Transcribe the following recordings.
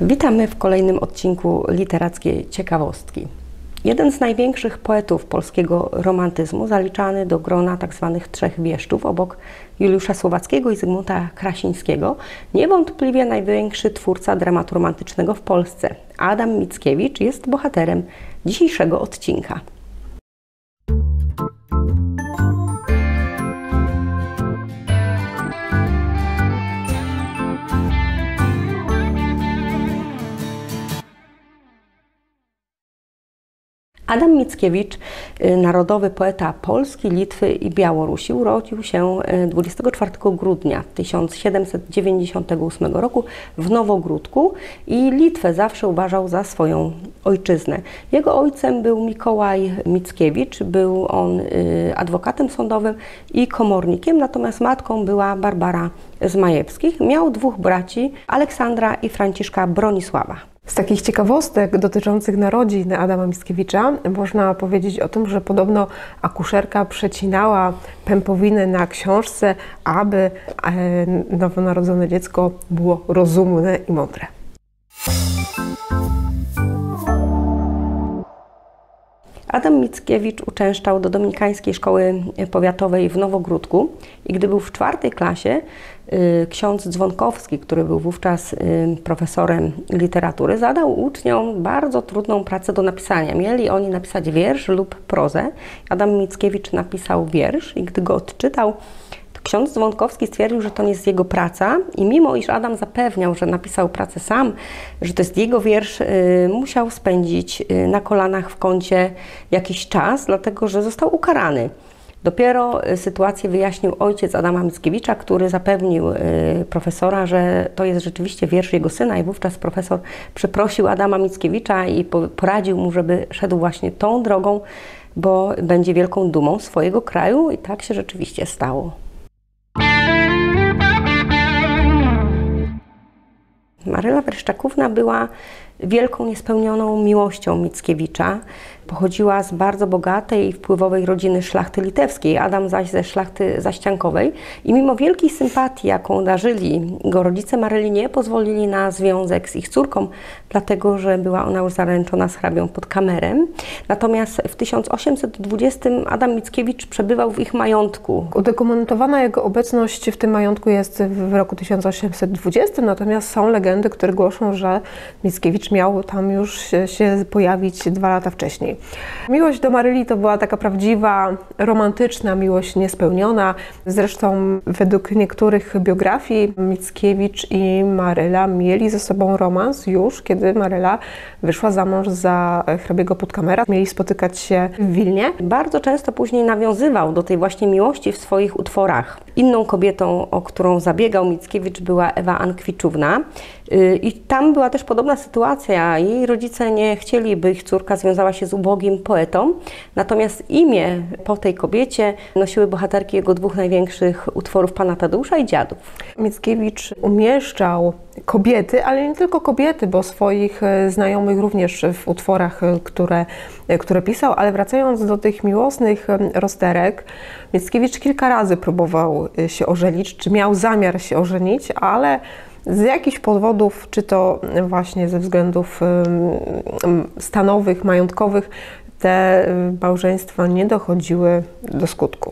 Witamy w kolejnym odcinku Literackiej Ciekawostki. Jeden z największych poetów polskiego romantyzmu, zaliczany do grona tzw. trzech wieszczów, obok Juliusza Słowackiego i Zygmunta Krasińskiego, niewątpliwie największy twórca dramatu romantycznego w Polsce, Adam Mickiewicz, jest bohaterem dzisiejszego odcinka. Adam Mickiewicz, narodowy poeta Polski, Litwy i Białorusi, urodził się 24 grudnia 1798 roku w Nowogródku i Litwę zawsze uważał za swoją ojczyznę. Jego ojcem był Mikołaj Mickiewicz, był on adwokatem sądowym i komornikiem, natomiast matką była Barbara z Majewskich. Miał dwóch braci, Aleksandra i Franciszka Bronisława. Z takich ciekawostek dotyczących narodzin Adama Mickiewicza można powiedzieć o tym, że podobno akuszerka przecinała pępowinę na książce, aby nowonarodzone dziecko było rozumne i mądre. Adam Mickiewicz uczęszczał do Dominikańskiej Szkoły Powiatowej w Nowogródku i gdy był w 4. klasie, ksiądz Dzwonkowski, który był wówczas profesorem literatury, zadał uczniom bardzo trudną pracę do napisania. Mieli oni napisać wiersz lub prozę. Adam Mickiewicz napisał wiersz i gdy go odczytał, ksiądz Dzwonkowski stwierdził, że to nie jest jego praca i mimo iż Adam zapewniał, że napisał pracę sam, że to jest jego wiersz, musiał spędzić na kolanach w kącie jakiś czas, dlatego że został ukarany. Dopiero sytuację wyjaśnił ojciec Adama Mickiewicza, który zapewnił profesora, że to jest rzeczywiście wiersz jego syna i wówczas profesor przeprosił Adama Mickiewicza i poradził mu, żeby szedł właśnie tą drogą, bo będzie wielką dumą swojego kraju i tak się rzeczywiście stało. Maryla Werszczakówna była wielką, niespełnioną miłością Mickiewicza. Pochodziła z bardzo bogatej i wpływowej rodziny szlachty litewskiej, Adam zaś ze szlachty zaściankowej. I mimo wielkiej sympatii, jaką darzyli go rodzice Maryli, nie pozwolili na związek z ich córką, dlatego że była ona już zaręczona z hrabią Podkamerem. Natomiast w 1820 Adam Mickiewicz przebywał w ich majątku. Udokumentowana jego obecność w tym majątku jest w roku 1820, natomiast są legendy, które głoszą, że Mickiewicz miał tam już się pojawić 2 lata wcześniej. Miłość do Maryli to była taka prawdziwa, romantyczna miłość niespełniona. Zresztą według niektórych biografii Mickiewicz i Maryla mieli ze sobą romans już, kiedy Maryla wyszła za mąż za hrabiego Podkamera. Mieli spotykać się w Wilnie. Bardzo często później nawiązywał do tej właśnie miłości w swoich utworach. Inną kobietą, o którą zabiegał Mickiewicz, była Ewa Ankwiczówna. I tam była też podobna sytuacja. Jej rodzice nie chcieli, by ich córka związała się z ubogim poetą. Natomiast imię po tej kobiecie nosiły bohaterki jego 2 największych utworów, Pana Tadeusza i Dziadów. Mickiewicz umieszczał kobiety, ale nie tylko kobiety, bo swoich znajomych również w utworach, które pisał, ale wracając do tych miłosnych rozterek, Mickiewicz kilka razy próbował się ożenić, czy miał zamiar się ożenić, ale z jakichś powodów, czy to właśnie ze względów stanowych, majątkowych, te małżeństwa nie dochodziły do skutku.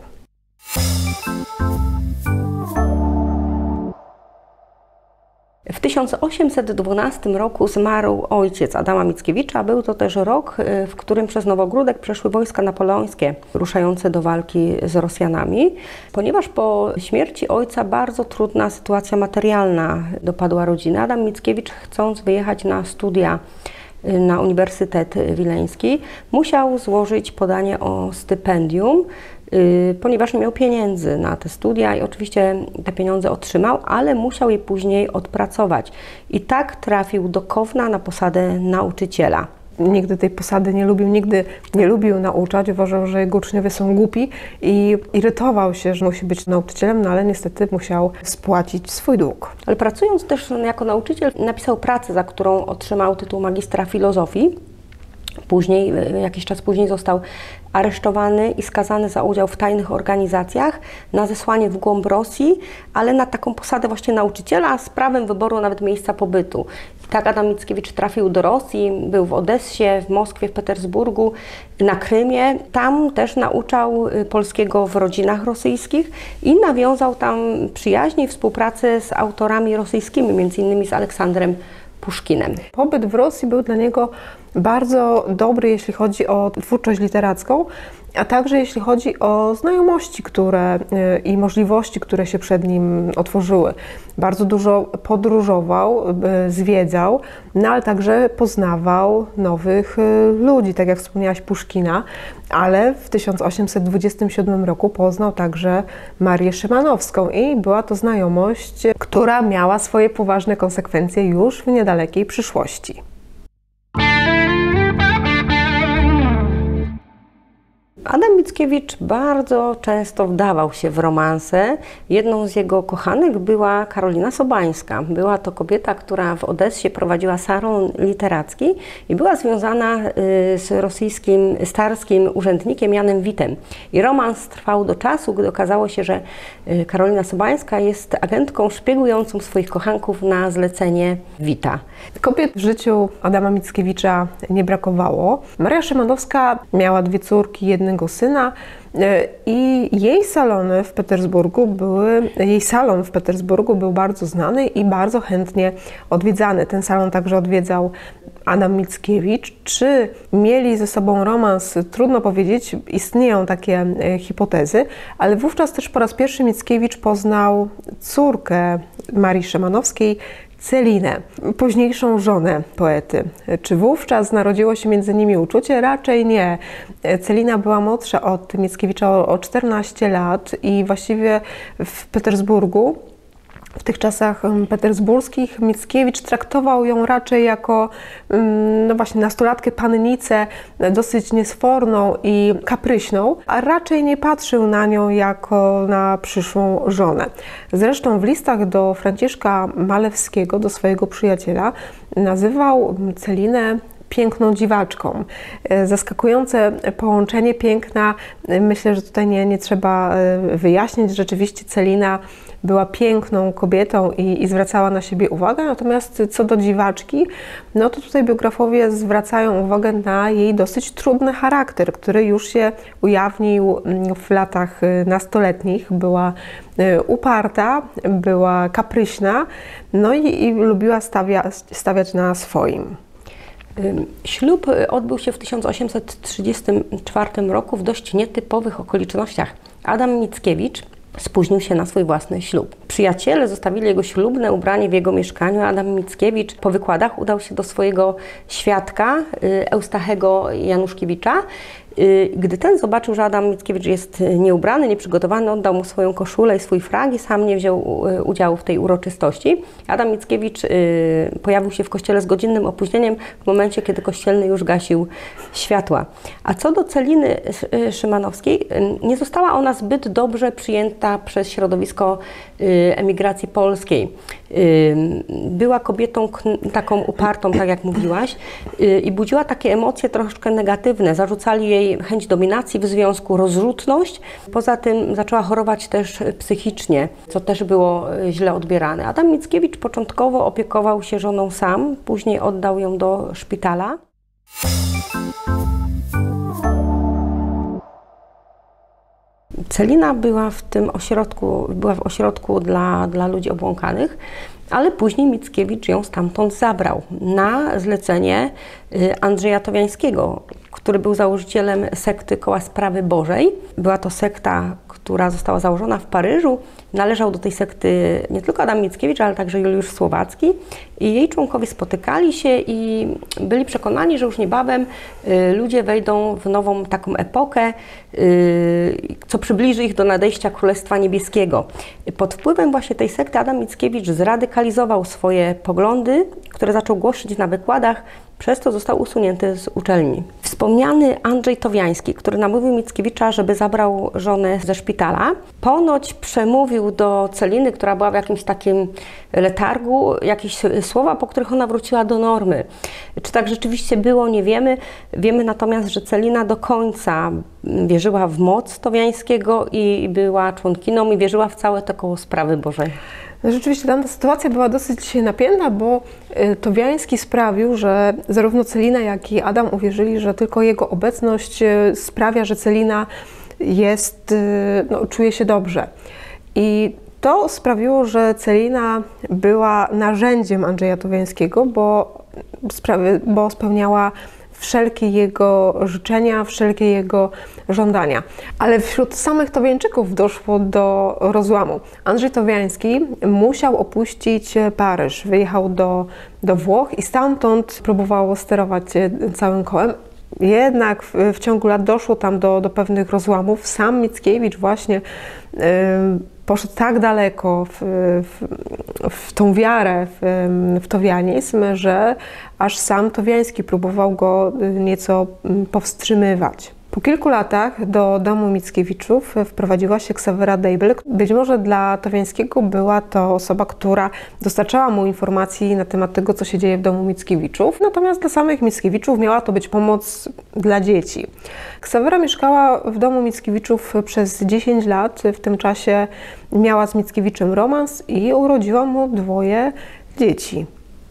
W 1812 roku zmarł ojciec Adama Mickiewicza. Był to też rok, w którym przez Nowogródek przeszły wojska napoleońskie ruszające do walki z Rosjanami. Ponieważ po śmierci ojca bardzo trudna sytuacja materialna dopadła rodziny, Adam Mickiewicz, chcąc wyjechać na studia na Uniwersytet Wileński, musiał złożyć podanie o stypendium, ponieważ nie miał pieniędzy na te studia i oczywiście te pieniądze otrzymał, ale musiał je później odpracować. I tak trafił do Kowna na posadę nauczyciela. Nigdy tej posady nie lubił, nigdy nie lubił nauczać. Uważał, że jego uczniowie są głupi i irytował się, że musi być nauczycielem, no ale niestety musiał spłacić swój dług. Ale pracując też jako nauczyciel, napisał pracę, za którą otrzymał tytuł magistra filozofii. Później, jakiś czas później został aresztowany i skazany za udział w tajnych organizacjach, na zesłanie w głąb Rosji, ale na taką posadę właśnie nauczyciela z prawem wyboru nawet miejsca pobytu. I tak Adam Mickiewicz trafił do Rosji, był w Odessie, w Moskwie, w Petersburgu, na Krymie. Tam też nauczał polskiego w rodzinach rosyjskich i nawiązał tam przyjaźnie i współpracę z autorami rosyjskimi, między innymi z Aleksandrem Puszkinem. Pobyt w Rosji był dla niego bardzo dobry, jeśli chodzi o twórczość literacką, a także jeśli chodzi o znajomości i możliwości, które się przed nim otworzyły. Bardzo dużo podróżował, zwiedzał, no ale także poznawał nowych ludzi, tak jak wspomniałaś, Puszkina, ale w 1827 roku poznał także Marię Szymanowską i była to znajomość, która miała swoje poważne konsekwencje już w niedalekiej przyszłości. Adam Mickiewicz bardzo często wdawał się w romanse. Jedną z jego kochanek była Karolina Sobańska. Była to kobieta, która w Odessie prowadziła salon literacki i była związana z rosyjskim starskim urzędnikiem Janem Witem. I romans trwał do czasu, gdy okazało się, że Karolina Sobańska jest agentką szpiegującą swoich kochanków na zlecenie Wita. Kobiet w życiu Adama Mickiewicza nie brakowało. Maria Szymanowska miała 2 córki, jednego syna i jej salon w Petersburgu był bardzo znany i bardzo chętnie odwiedzany. Ten salon także odwiedzał Adam Mickiewicz. Czy mieli ze sobą romans? Trudno powiedzieć, istnieją takie hipotezy, ale wówczas też po raz pierwszy Mickiewicz poznał córkę Marii Szymanowskiej, Celinę, późniejszą żonę poety. Czy wówczas narodziło się między nimi uczucie? Raczej nie. Celina była młodsza od Mickiewicza o 14 lat i właściwie w Petersburgu, w tych czasach petersburskich, Mickiewicz traktował ją raczej jako no właśnie nastolatkę, pannicę, dosyć niesforną i kapryśną, a raczej nie patrzył na nią jako na przyszłą żonę. Zresztą w listach do Franciszka Malewskiego, do swojego przyjaciela, nazywał Celinę piękną dziwaczką. Zaskakujące połączenie piękna, myślę, że tutaj nie trzeba wyjaśnić. Rzeczywiście Celina była piękną kobietą i zwracała na siebie uwagę, natomiast co do dziwaczki, no to tutaj biografowie zwracają uwagę na jej dosyć trudny charakter, który już się ujawnił w latach nastoletnich. Była uparta, była kapryśna, no i lubiła stawiać na swoim. Ślub odbył się w 1834 roku w dość nietypowych okolicznościach. Adam Mickiewicz spóźnił się na swój własny ślub. Przyjaciele zostawili jego ślubne ubranie w jego mieszkaniu, a Adam Mickiewicz po wykładach udał się do swojego świadka, Eustachego Januszkiewicza. Gdy ten zobaczył, że Adam Mickiewicz jest nieubrany, nieprzygotowany, oddał mu swoją koszulę i swój frag i sam nie wziął udziału w tej uroczystości. Adam Mickiewicz pojawił się w kościele z godzinnym opóźnieniem w momencie, kiedy kościelny już gasił światła. A co do Celiny Szymanowskiej, nie została ona zbyt dobrze przyjęta przez środowisko emigracji polskiej. Była kobietą taką upartą, tak jak mówiłaś, i budziła takie emocje troszkę negatywne. Zarzucali jej chęć dominacji w związku, rozrzutność. Poza tym zaczęła chorować też psychicznie, co też było źle odbierane. Adam Mickiewicz początkowo opiekował się żoną sam, później oddał ją do szpitala. Celina była w tym ośrodku, w ośrodku dla ludzi obłąkanych, ale później Mickiewicz ją stamtąd zabrał na zlecenie Andrzeja Towiańskiego, który był założycielem sekty Koła Sprawy Bożej. Była to sekta, która została założona w Paryżu. Należał do tej sekty nie tylko Adam Mickiewicz, ale także Juliusz Słowacki. I jej członkowie spotykali się i byli przekonani, że już niebawem ludzie wejdą w nową taką epokę, co przybliży ich do nadejścia Królestwa Niebieskiego. Pod wpływem właśnie tej sekty Adam Mickiewicz zradykalizował radykalizował swoje poglądy, które zaczął głosić na wykładach, przez to został usunięty z uczelni. Wspomniany Andrzej Towiański, który namówił Mickiewicza, żeby zabrał żonę ze szpitala, ponoć przemówił do Celiny, która była w jakimś takim letargu, jakieś słowa, po których ona wróciła do normy. Czy tak rzeczywiście było, nie wiemy. Wiemy natomiast, że Celina do końca wierzyła w moc Towiańskiego i była członkiną i wierzyła w całe to koło sprawy Bożej. Rzeczywiście ta sytuacja była dosyć napięta, bo Towiański sprawił, że zarówno Celina, jak i Adam uwierzyli, że tylko jego obecność sprawia, że Celina czuje się dobrze. I to sprawiło, że Celina była narzędziem Andrzeja Towiańskiego, bo spełniała wszelkie jego życzenia, wszelkie jego żądania. Ale wśród samych Towiańczyków doszło do rozłamu. Andrzej Towiański musiał opuścić Paryż, wyjechał do Włoch i stamtąd próbował sterować całym kołem. Jednak w ciągu lat doszło tam do pewnych rozłamów. Sam Mickiewicz właśnie poszedł tak daleko w tą wiarę, w towianizm, że aż sam Towiański próbował go nieco powstrzymywać. Po kilku latach do domu Mickiewiczów wprowadziła się Ksawera Deibel. Być może dla Towiańskiego była to osoba, która dostarczała mu informacji na temat tego, co się dzieje w domu Mickiewiczów. Natomiast dla samych Mickiewiczów miała to być pomoc dla dzieci. Ksawera mieszkała w domu Mickiewiczów przez 10 lat. W tym czasie miała z Mickiewiczem romans i urodziła mu 2 dzieci.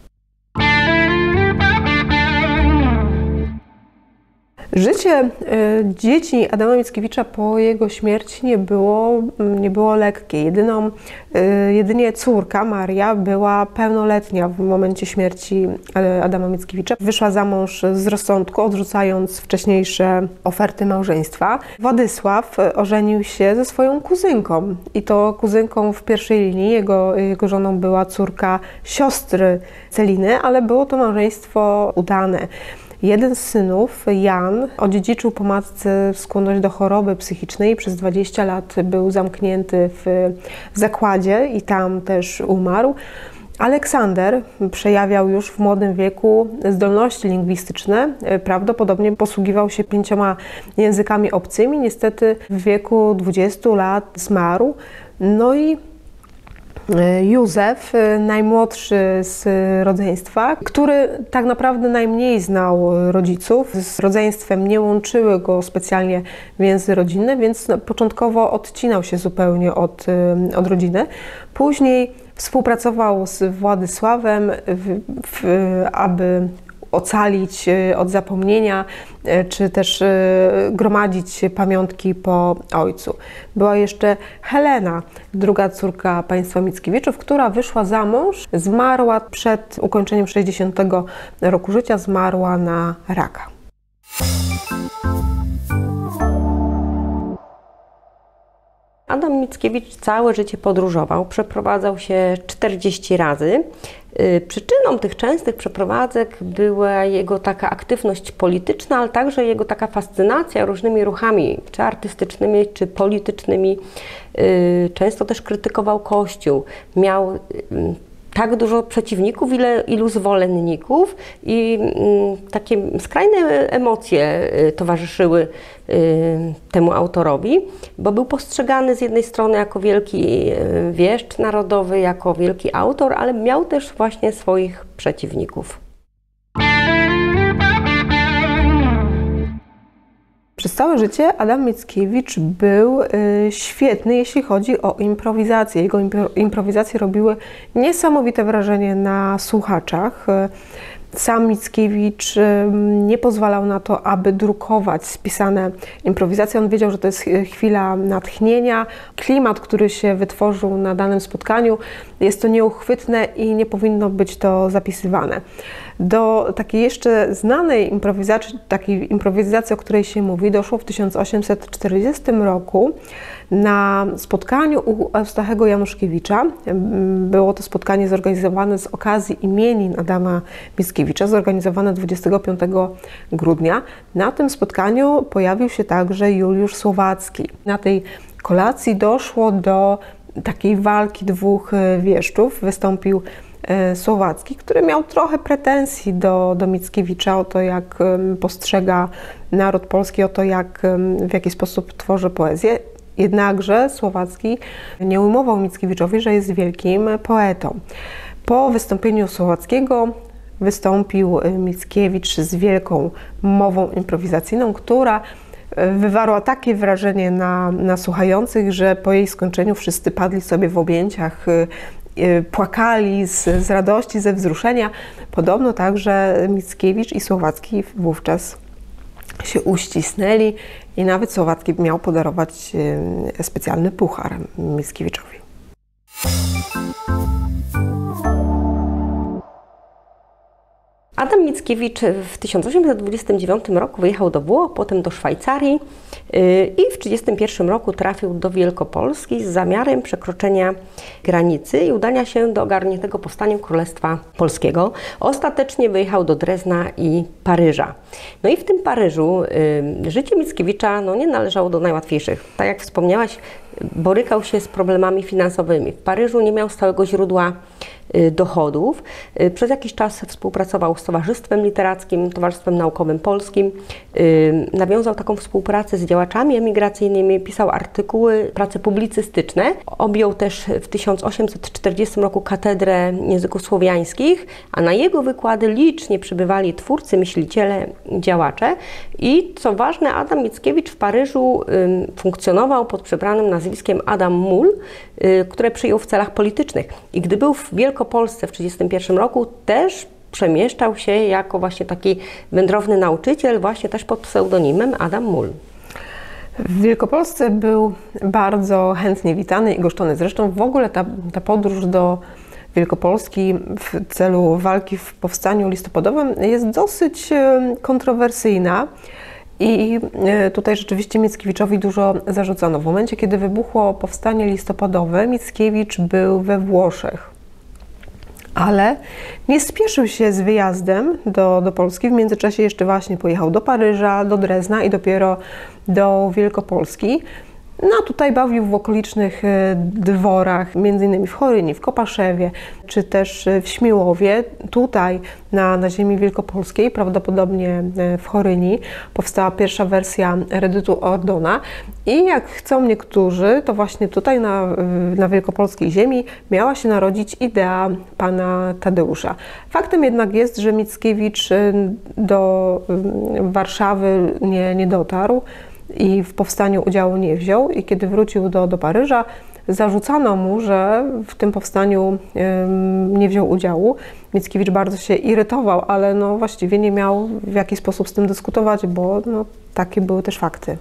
Życie dzieci Adama Mickiewicza po jego śmierci nie było lekkie. Jedynie córka Maria była pełnoletnia w momencie śmierci Adama Mickiewicza. Wyszła za mąż z rozsądku, odrzucając wcześniejsze oferty małżeństwa. Władysław ożenił się ze swoją kuzynką i to kuzynką w pierwszej linii. Jego żoną była córka siostry Celiny, ale było to małżeństwo udane. Jeden z synów, Jan, odziedziczył po matce skłonność do choroby psychicznej i przez 20 lat był zamknięty w zakładzie i tam też umarł. Aleksander przejawiał już w młodym wieku zdolności lingwistyczne, prawdopodobnie posługiwał się 5 językami obcymi, niestety w wieku 20 lat zmarł. No i Józef, najmłodszy z rodzeństwa, który tak naprawdę najmniej znał rodziców. Z rodzeństwem nie łączyły go specjalnie więzy rodzinne, więc początkowo odcinał się zupełnie od rodziny. Później współpracował z Władysławem, aby ocalić od zapomnienia, czy też gromadzić pamiątki po ojcu. Była jeszcze Helena, druga córka państwa Mickiewiczów, która wyszła za mąż, zmarła przed ukończeniem 60 roku życia, zmarła na raka. Adam Mickiewicz całe życie podróżował, przeprowadzał się 40 razy. Przyczyną tych częstych przeprowadzek była jego taka aktywność polityczna, ale także jego taka fascynacja różnymi ruchami, czy artystycznymi, czy politycznymi. Często też krytykował Kościół. Miał tak dużo przeciwników, ilu zwolenników i takie skrajne emocje towarzyszyły temu autorowi, bo był postrzegany z jednej strony jako wielki wieszcz narodowy, jako wielki autor, ale miał też właśnie swoich przeciwników. Przez całe życie Adam Mickiewicz był świetny, jeśli chodzi o improwizację. Jego improwizacje robiły niesamowite wrażenie na słuchaczach. Sam Mickiewicz nie pozwalał na to, aby drukować spisane improwizacje. On wiedział, że to jest chwila natchnienia. Klimat, który się wytworzył na danym spotkaniu, jest to nieuchwytne i nie powinno być to zapisywane. Do takiej jeszcze znanej improwizacji, o której się mówi, doszło w 1840 roku na spotkaniu u Eustachego Januszkiewicza. Było to spotkanie zorganizowane z okazji imienin Adama Mickiewicza, zorganizowane 25 grudnia. Na tym spotkaniu pojawił się także Juliusz Słowacki. Na tej kolacji doszło do takiej walki dwóch wieszczów wystąpił Słowacki, który miał trochę pretensji do Mickiewicza o to, jak postrzega naród polski, o to, w jaki sposób tworzy poezję. Jednakże Słowacki nie ujmował Mickiewiczowi, że jest wielkim poetą. Po wystąpieniu Słowackiego wystąpił Mickiewicz z wielką mową improwizacyjną, która wywarła takie wrażenie na słuchających, że po jej skończeniu wszyscy padli sobie w objęciach, płakali z radości, ze wzruszenia. Podobno także Mickiewicz i Słowacki wówczas się uścisnęli i nawet Słowacki miał podarować specjalny puchar Mickiewiczowi. Adam Mickiewicz w 1829 roku wyjechał do Włoch, potem do Szwajcarii i w 1931 roku trafił do Wielkopolski z zamiarem przekroczenia granicy i udania się do ogarniętego powstaniem Królestwa Polskiego. Ostatecznie wyjechał do Drezna i Paryża. No i w tym Paryżu życie Mickiewicza nie należało do najłatwiejszych. Tak jak wspomniałaś, borykał się z problemami finansowymi. W Paryżu nie miał stałego źródła dochodów. Przez jakiś czas współpracował z Towarzystwem Literackim, Towarzystwem Naukowym Polskim. Nawiązał taką współpracę z działaczami emigracyjnymi, pisał artykuły, prace publicystyczne. Objął też w 1840 roku katedrę języków słowiańskich, a na jego wykłady licznie przybywali twórcy, myśliciele, działacze. I co ważne, Adam Mickiewicz w Paryżu funkcjonował pod przybranym nazwiskiem Adam Muhl, które przyjął w celach politycznych. I gdy był w Wielkopolsce w 1931 roku, też przemieszczał się jako właśnie taki wędrowny nauczyciel, właśnie też pod pseudonimem Adam Muhl. W Wielkopolsce był bardzo chętnie witany i goszczony. Zresztą w ogóle ta podróż do Wielkopolski w celu walki w powstaniu listopadowym jest dosyć kontrowersyjna. I tutaj rzeczywiście Mickiewiczowi dużo zarzucono. W momencie, kiedy wybuchło powstanie listopadowe, Mickiewicz był we Włoszech, ale nie spieszył się z wyjazdem do Polski. W międzyczasie jeszcze właśnie pojechał do Paryża, do Drezna i dopiero do Wielkopolski. No a tutaj bawił w okolicznych dworach, m.in. w Choryni, w Kopaszewie, czy też w Śmiłowie. Tutaj na ziemi wielkopolskiej, prawdopodobnie w Choryni, powstała pierwsza wersja Redytu Ordona. I jak chcą niektórzy, to właśnie tutaj na wielkopolskiej ziemi miała się narodzić idea pana Tadeusza. Faktem jednak jest, że Mickiewicz do Warszawy nie dotarł i w powstaniu udziału nie wziął, i kiedy wrócił do Paryża, zarzucano mu, że w tym powstaniu nie wziął udziału. Mickiewicz bardzo się irytował, ale właściwie nie miał w jaki sposób z tym dyskutować, bo takie były też fakty.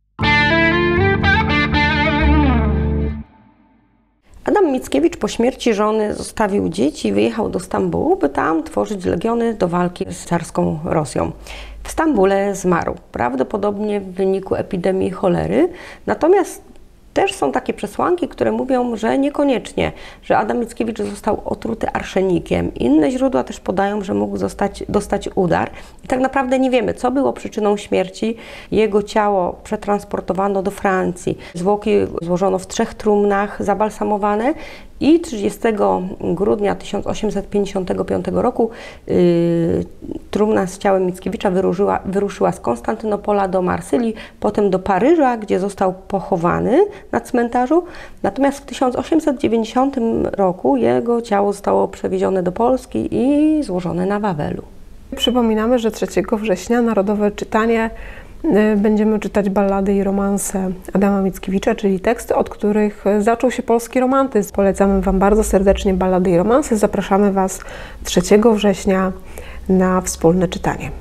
Adam Mickiewicz po śmierci żony zostawił dzieci i wyjechał do Stambułu, by tam tworzyć legiony do walki z carską Rosją. W Stambule zmarł, prawdopodobnie w wyniku epidemii cholery, natomiast też są takie przesłanki, które mówią, że niekoniecznie, że Adam Mickiewicz został otruty arszenikiem. Inne źródła też podają, że mógł dostać udar. I tak naprawdę nie wiemy, co było przyczyną śmierci. Jego ciało przetransportowano do Francji. Zwłoki złożono w 3 trumnach zabalsamowane i 30 grudnia 1855 roku trumna z ciałem Mickiewicza wyruszyła z Konstantynopola do Marsylii, potem do Paryża, gdzie został pochowany na cmentarzu. Natomiast w 1890 roku jego ciało zostało przewiezione do Polski i złożone na Wawelu. Przypominamy, że 3 września Narodowe Czytanie będziemy czytać ballady i romanse Adama Mickiewicza, czyli teksty, od których zaczął się polski romantyzm. Polecamy Wam bardzo serdecznie ballady i romanse. Zapraszamy Was 3 września na wspólne czytanie.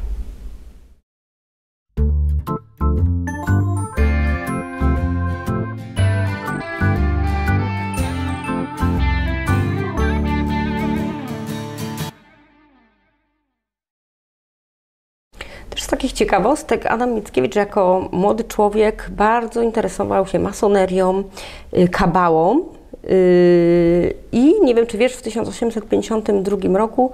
Z takich ciekawostek, Adam Mickiewicz jako młody człowiek bardzo interesował się masonerią, kabałą i nie wiem, czy wiesz, w 1852 roku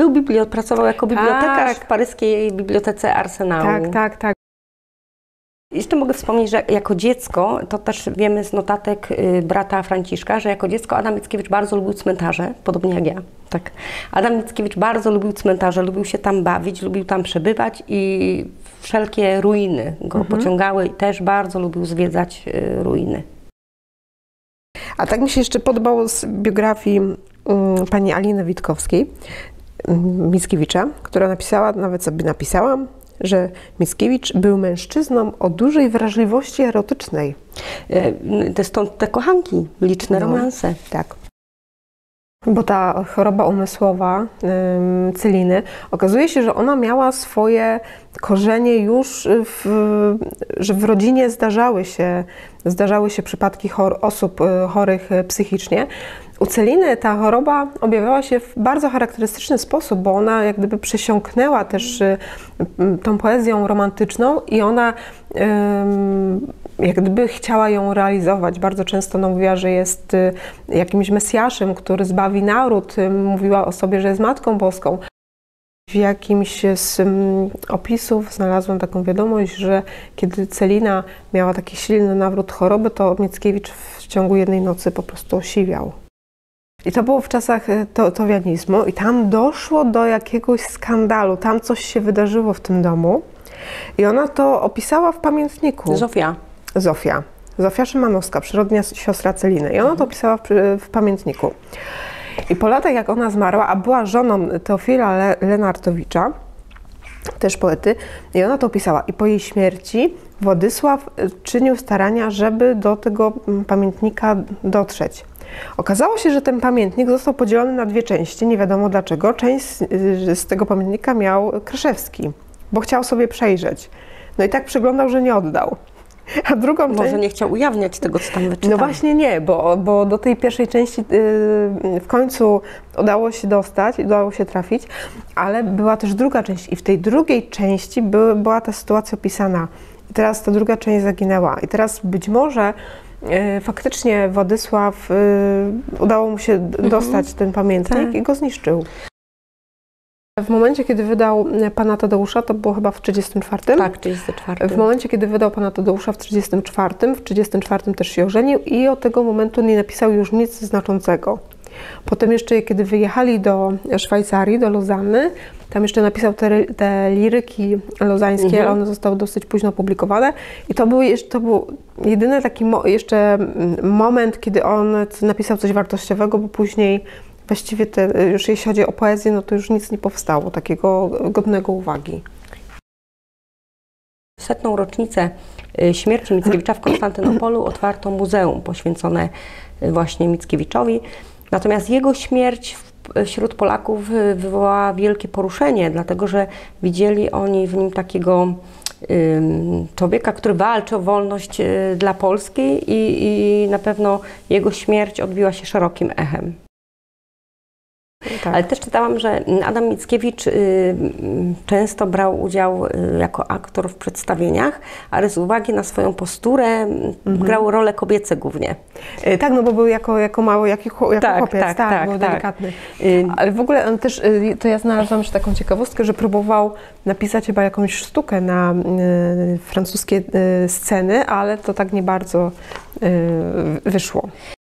pracował jako bibliotekarz w paryskiej bibliotece Arsenału. Tak. Jeszcze mogę wspomnieć, że jako dziecko, to też wiemy z notatek brata Franciszka, że jako dziecko Adam Mickiewicz bardzo lubił cmentarze, podobnie jak ja. Tak. Adam Mickiewicz bardzo lubił cmentarze, lubił się tam bawić, lubił tam przebywać i wszelkie ruiny go pociągały i też bardzo lubił zwiedzać ruiny. A tak mi się jeszcze podobało z biografii pani Aliny Witkowskiej, Mickiewicza, która napisała, nawet sobie napisałam, że Mickiewicz był mężczyzną o dużej wrażliwości erotycznej. Stąd te kochanki, liczne romanse. Tak. Bo ta choroba umysłowa Celiny, okazuje się, że ona miała swoje korzenie już, że w rodzinie zdarzały się przypadki osób chorych psychicznie. U Celiny ta choroba objawia się w bardzo charakterystyczny sposób, bo ona jak gdyby przesiąknęła też tą poezją romantyczną i ona jak gdyby chciała ją realizować. Bardzo często mówiła, że jest jakimś Mesjaszem, który zbawi naród. Mówiła o sobie, że jest Matką Boską. W jakimś z opisów znalazłam taką wiadomość, że kiedy Celina miała taki silny nawrót choroby, to Mickiewicz w ciągu jednej nocy po prostu osiwiał. I to było w czasach towianizmu i tam doszło do jakiegoś skandalu, tam coś się wydarzyło w tym domu i ona to opisała w pamiętniku. Zofia Szymanowska, przyrodnia siostra Celiny i ona to opisała w pamiętniku. I po latach jak ona zmarła, a była żoną Teofila Lenartowicza, też poety, i ona to opisała i po jej śmierci Władysław czynił starania, żeby do tego pamiętnika dotrzeć. Okazało się, że ten pamiętnik został podzielony na dwie części, nie wiadomo dlaczego. Część z tego pamiętnika miał Kraszewski, bo chciał sobie przejrzeć. No i tak przeglądał, że nie oddał. A drugą część... Może nie chciał ujawniać tego, co tam wyczytał. No właśnie nie, bo do tej pierwszej części w końcu udało się dostać, udało się trafić, ale była też druga część i w tej drugiej części była ta sytuacja opisana. I teraz ta druga część zaginęła. I teraz być może faktycznie Władysław udało mu się dostać ten pamiętnik i go zniszczył. W momencie, kiedy wydał Pana Tadeusza, to było chyba w 1934. Tak, 1934. W momencie, kiedy wydał Pana Tadeusza w 1934 też się ożenił i od tego momentu nie napisał już nic znaczącego. Potem jeszcze, kiedy wyjechali do Szwajcarii, do Lozanny, tam jeszcze napisał te liryki lozańskie, ale one zostały dosyć późno opublikowane. I to był jedyny taki jeszcze moment, kiedy on napisał coś wartościowego, bo później właściwie już jeśli chodzi o poezję, no to już nic nie powstało takiego godnego uwagi. 100. rocznicę śmierci Mickiewicza w Konstantynopolu otwarto muzeum poświęcone właśnie Mickiewiczowi. Natomiast jego śmierć wśród Polaków wywołała wielkie poruszenie, dlatego że widzieli oni w nim takiego człowieka, który walczy o wolność dla Polski i na pewno jego śmierć odbiła się szerokim echem. Tak. Ale też czytałam, że Adam Mickiewicz często brał udział jako aktor w przedstawieniach, ale z uwagi na swoją posturę grał role kobiece głównie. Tak, no bo był jako mały, jako chłopiec, był delikatny. Ale w ogóle on też, to ja znalazłam jeszcze taką ciekawostkę, że próbował napisać chyba jakąś sztukę na francuskie sceny, ale to tak nie bardzo wyszło.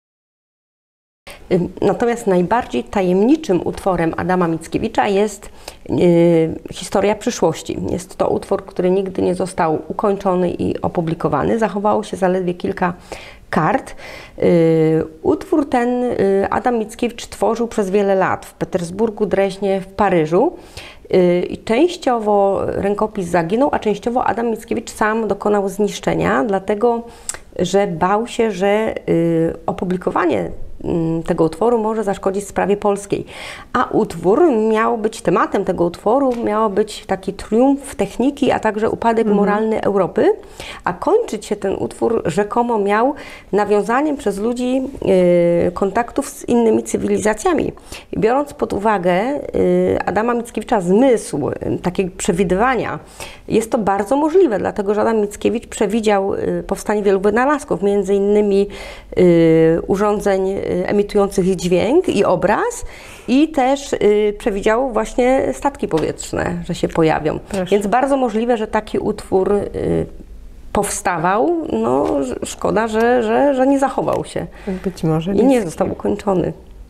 Natomiast najbardziej tajemniczym utworem Adama Mickiewicza jest Historia przyszłości. Jest to utwór, który nigdy nie został ukończony i opublikowany. Zachowało się zaledwie kilka kart. Utwór ten Adam Mickiewicz tworzył przez wiele lat w Petersburgu, Dreźnie, w Paryżu. I częściowo rękopis zaginął, a częściowo Adam Mickiewicz sam dokonał zniszczenia, dlatego że bał się, że opublikowanie tego utworu może zaszkodzić sprawie polskiej. A utwór miał być, tematem tego utworu miał być taki triumf techniki, a także upadek moralny Europy, a kończyć się ten utwór rzekomo miał nawiązaniem przez ludzi kontaktów z innymi cywilizacjami. I biorąc pod uwagę Adama Mickiewicza zmysł takiego przewidywania, jest to bardzo możliwe, dlatego że Adam Mickiewicz przewidział powstanie wielu wynalazków, między innymi urządzeń emitujących dźwięk i obraz i też przewidział właśnie statki powietrzne, że się pojawią. Proszę. Więc bardzo możliwe, że taki utwór powstawał, no szkoda, że nie zachował się. Być może I nie został ukończony.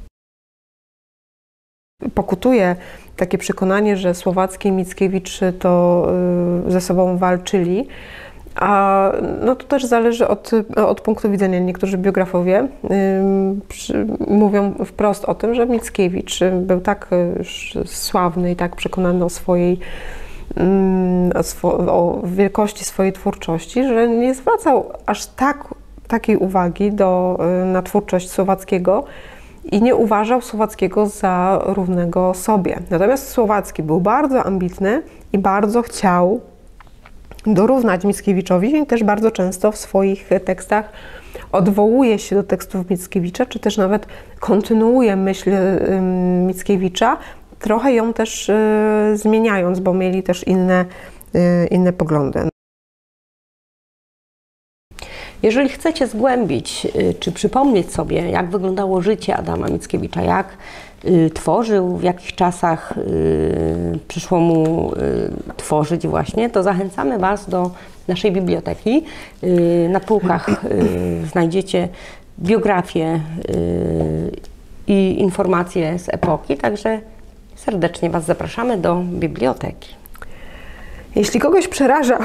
Pokutuje takie przekonanie, że Słowacki i Mickiewicz to ze sobą walczyli, a no to też zależy od punktu widzenia. Niektórzy biografowie mówią wprost o tym, że Mickiewicz był tak sławny i tak przekonany o wielkości swojej twórczości, że nie zwracał aż takiej uwagi na twórczość Słowackiego i nie uważał Słowackiego za równego sobie. Natomiast Słowacki był bardzo ambitny i bardzo chciał dorównać Mickiewiczowi i też bardzo często w swoich tekstach odwołuje się do tekstów Mickiewicza, czy też nawet kontynuuje myśl Mickiewicza, trochę ją też zmieniając, bo mieli też inne poglądy. Jeżeli chcecie zgłębić, czy przypomnieć sobie, jak wyglądało życie Adama Mickiewicza, jak tworzył, w jakich czasach przyszło mu tworzyć właśnie, to zachęcamy Was do naszej biblioteki. Na półkach znajdziecie biografie i informacje z epoki, także serdecznie Was zapraszamy do biblioteki. Jeśli kogoś przeraża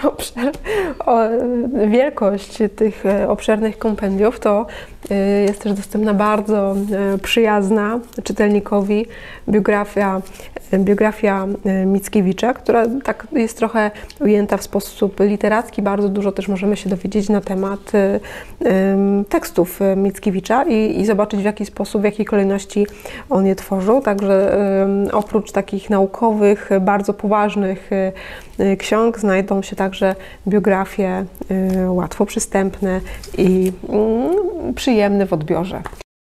wielkość tych obszernych kompendiów, to jest też dostępna bardzo przyjazna czytelnikowi biografia Mickiewicza, która tak jest trochę ujęta w sposób literacki. Bardzo dużo też możemy się dowiedzieć na temat tekstów Mickiewicza i zobaczyć, w jaki sposób, w jakiej kolejności on je tworzył. Także oprócz takich naukowych, bardzo poważnych ksiąg znajdą się także biografie łatwo przystępne i przyjemne w odbiorze.